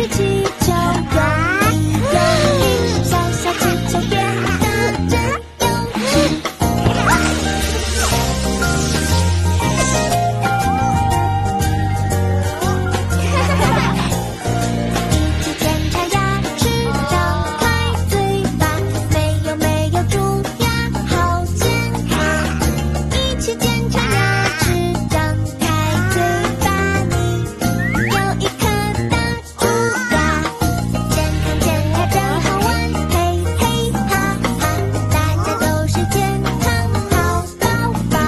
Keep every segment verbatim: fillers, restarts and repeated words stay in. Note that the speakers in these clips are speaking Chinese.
气球，用力用力，小小气球变得真有趣。一起检查牙齿，张开嘴巴，没有没有蛀牙，好健康。一起检查牙齿，张开嘴巴，你有一颗大蛀牙。健康健康真好玩，嘿嘿哈哈，大家都是健康好宝宝。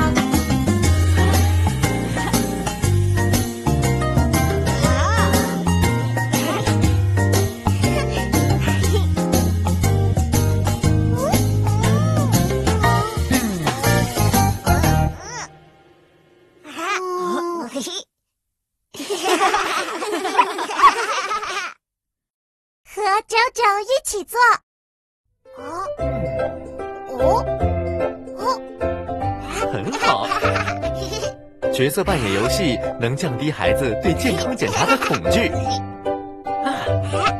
和九九一起做。哦哦哦， 很好。角色扮演游戏能降低孩子对健康检查的恐惧。啊